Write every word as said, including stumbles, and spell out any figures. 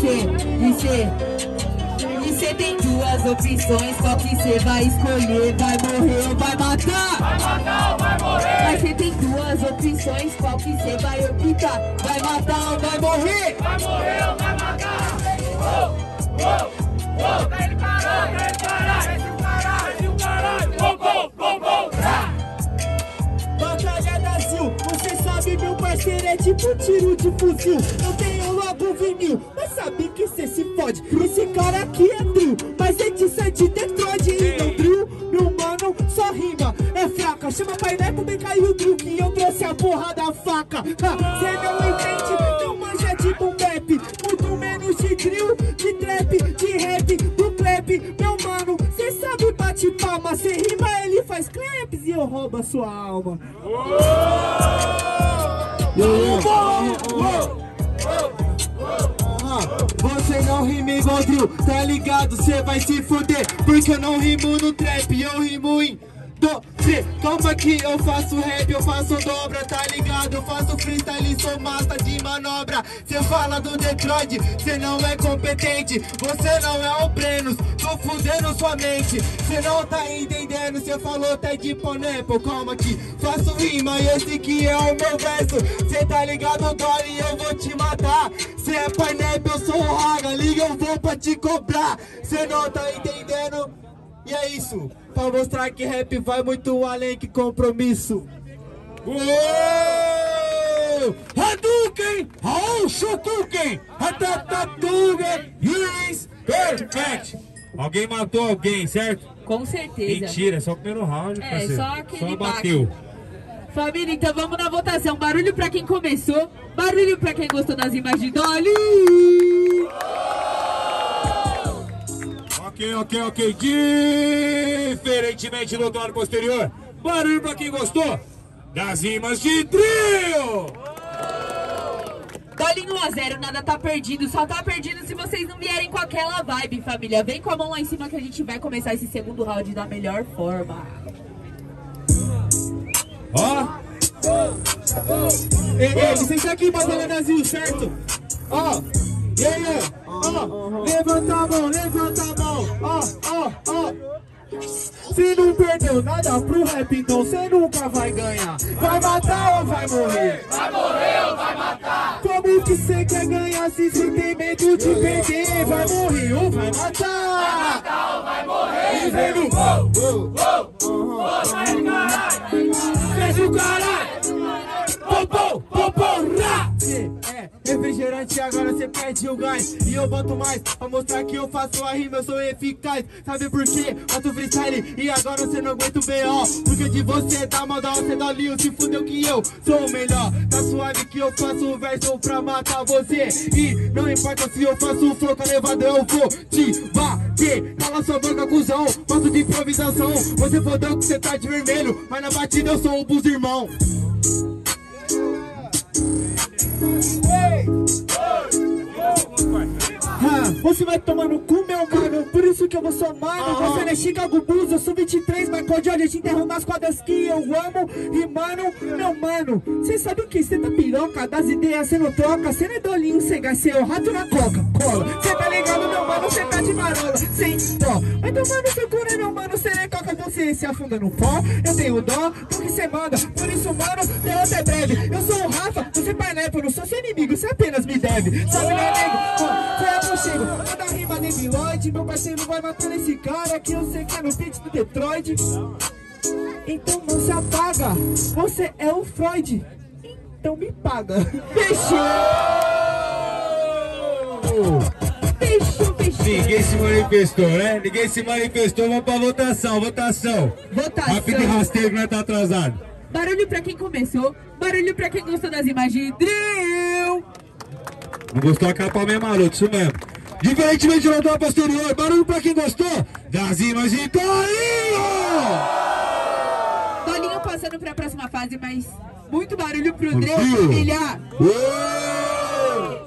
cê, e cê. E cê tem duas opções, qual que cê vai escolher? Vai morrer ou vai matar? Vai matar ou vai morrer? Mas cê tem duas opções, qual que cê vai optar? Vai matar ou vai morrer? Vai morrer ou vai matar? Uou, uou, uou, vem caralho, vem caralho, vem caralho, vem caralho, bom, bom, bom, bom, Batalha da Zil, você sabe meu parceiro é tipo tiro de fuzil. Eu tenho logo vinil, mas sabe que cê se fode. Esse cara aqui é drill, mas é de sete Detroit. E não drill, meu mano, só rima, é fraca. Chama pai neto, vem cair o drill que eu trouxe a porra da faca. Ha, cê não entende, não manja de boom bap, muito menos de drill, de trap, de rap, do clap. Meu mano, cê sabe bate palma, cê rima, ele faz claps e eu roubo a sua alma. Você não rima igual drill, tá ligado? Cê vai se fuder, porque eu não rimo no trap, eu rimo em do, cê. Calma que eu faço rap, eu faço dobra, tá ligado? Eu faço freestyle, sou massa de manobra. Cê fala do Detroit, cê não é competente, você não é o Brenos, tô fudendo sua mente. Cê não tá entendendo, cê falou até de Pineapple. Calma que faço rima e esse que é o meu verso. Cê tá ligado, Dory, eu vou te matar. Cê é Pineapple, eu sou o Haga, liga, eu vou pra te cobrar. Cê não tá entendendo? E é isso, pra mostrar que rap vai muito além que compromisso. Uou! Hadouken! Raul Shokuken! Hatatatugen! Yes! Perfect! Alguém matou alguém, certo? Com certeza. Mentira, é só o primeiro round, É, parceiro. só aquele Só bateu. Família, então vamos na votação. Barulho pra quem começou, barulho pra quem gostou das imagens de Dolly. Ok, ok, ok. Diferentemente do lado posterior, barulho pra quem gostou das rimas de drill. Dolly um a zero, nada tá perdido. Só tá perdido se vocês não vierem com aquela vibe, família. Vem com a mão lá em cima que a gente vai começar esse segundo round da melhor forma. Ó. Ei, ei, licença aqui, Batalha da Zil, certo? Ó, e aí, ó, levanta a mão, levanta a mão, ó, ó, ó. Se não perdeu nada pro rap, então cê nunca vai ganhar. Vai matar ou vai morrer? vai morrer ou vai matar? Como que cê quer ganhar se cê tem medo de perder? Vai morrer ou vai matar? Vai matar ou vai morrer? E vem no Uou, uou, uou, sai de caralho! fez o caralho! Popô, popô, rá! É, refrigerante agora cê perde o gás. E eu boto mais pra mostrar que eu faço a rima, eu sou eficaz. Sabe por quê? Boto freestyle e agora cê não aguenta o B O. Porque de você tá mal da hora, cê dá linho, se fudeu que eu sou o melhor. Tá suave que eu faço o verso pra matar você. E não importa se eu faço o flow com a levada, eu vou te bater. Cala sua boca, cuzão, faço de improvisação. Você fodeu que cê tá de vermelho, mas na batida eu sou o bus irmão. Ah, você vai tomar no cu, meu mano, por isso que eu vou sou mano. Você não é Chicago Bulls, eu sou vinte e três, Michael Jordan, te enterro nas quadras que eu amo. E mano, meu mano, cê sabe que cê tá piroca, das ideias cê não troca. Cê não é dolinho, cê cê é o rato na coca, cola. Cê tá ligado, meu mano, cê tá de marola, sem dó. Vai tomando seu cu, né, meu mano, cê é coca, você se afunda no pó. Eu tenho dó do que cê manda, por isso, mano, derrota é breve. Eu sou o Rafa, você Pineapple, não sou seu inimigo, cê apenas me deve. Sabe, né, nego? Ó, foi eu chego, manda rima debilóide. Meu parceiro vai matando esse cara que eu sei que é no beat do Detroit. Então não se apaga, você é o Freud, então me paga. Fechou! Fechou, fechou. Ninguém se manifestou, né? Ninguém se manifestou, vamos pra votação, votação. Votação. Rápido e rasteiro, não é tá atrasado. Barulho pra quem começou, barulho pra quem gostou das imagens de drill. Não gostou, a capa mesmo, maroto, isso mesmo. Diferentemente do lado posterior, barulho pra quem gostou das imagens de Dolinho! Dolinho passando pra próxima fase, mas muito barulho pro Pro Dreu, trio. família. Uou!